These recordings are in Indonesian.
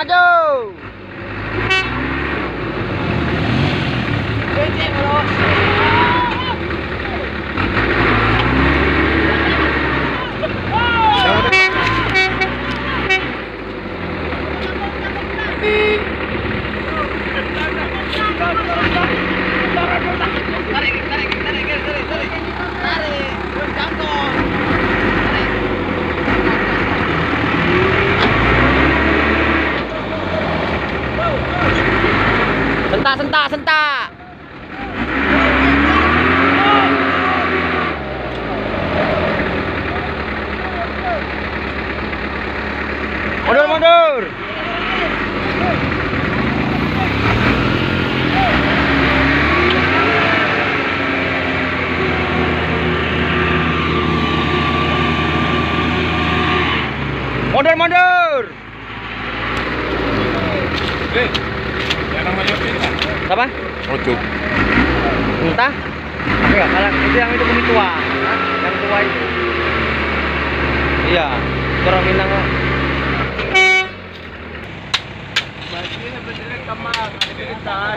maju. Sentak. Mundur. Mundur. Apa? Ojo. Entah. Tapi ya, kalau itu yang itu bumi tua. Yang tua itu. Iya, orang Minang kok. Bagian betul kamar, ada di tahan.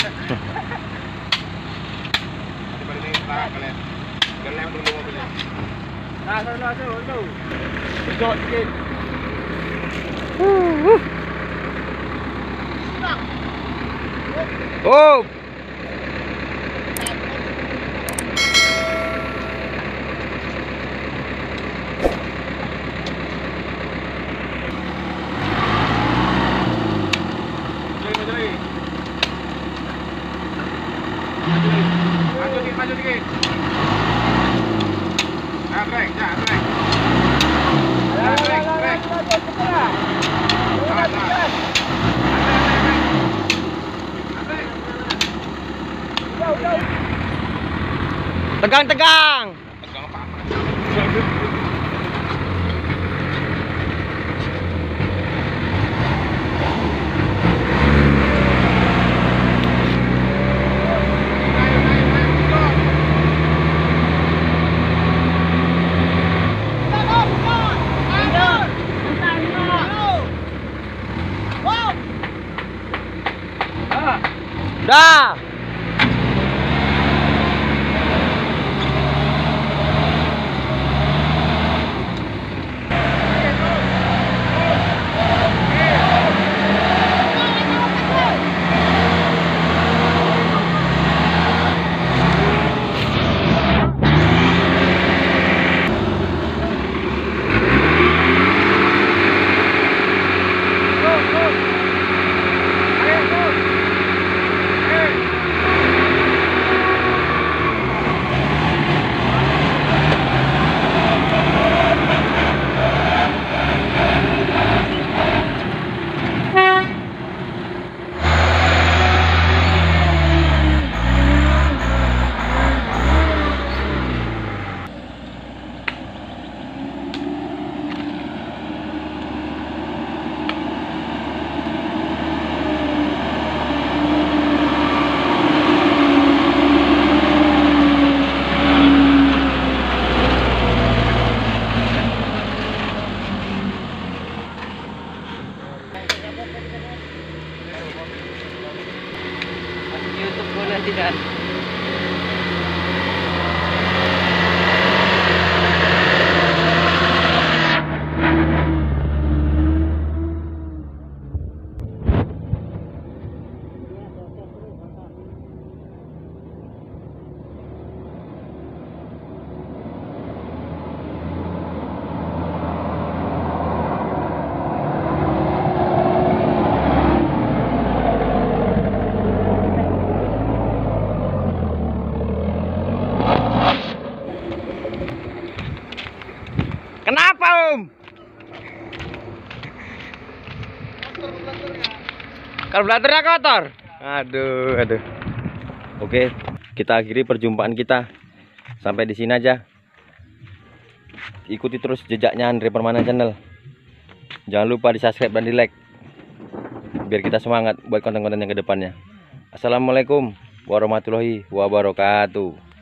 Dibalik tahan kalian. Kalian perlu mobilnya. Nah, no. Besok dikit. Oh. Maju dikit. Nah, brek. Brek. Tegang. Dah. YouTube boleh tidak? Kenapa, Om? Karburatornya kotor. Aduh. Oke, kita akhiri perjumpaan kita sampai di sini aja. Ikuti terus jejaknya Andre Permana Channel. Jangan lupa di-subscribe dan di-like biar kita semangat buat konten-konten yang kedepannya. Assalamualaikum warahmatullahi wabarakatuh.